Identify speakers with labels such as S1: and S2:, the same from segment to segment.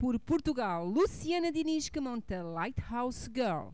S1: Por Portugal, Luciana Diniz, que monta Lighthouse Girl.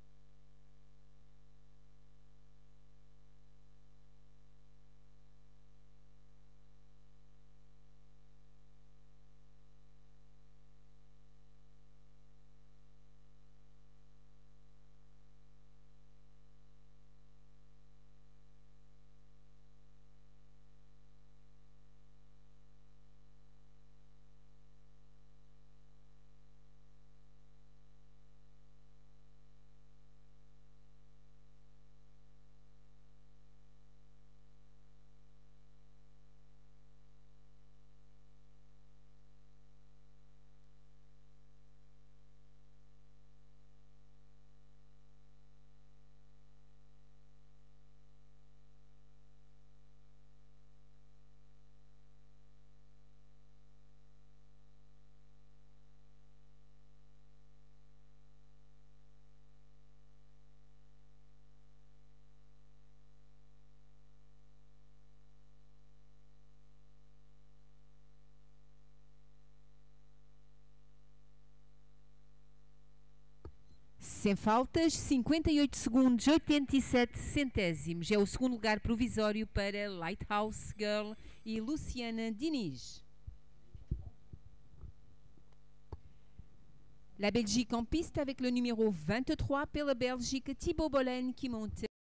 S1: Sem faltas, 58 segundos, 87 centésimos. É o segundo lugar provisório para Lighthouse Girl e Luciana Diniz. La Belgique en piste avec le numéro 23 pela Bélgica, Thibaut Bolen, qui monte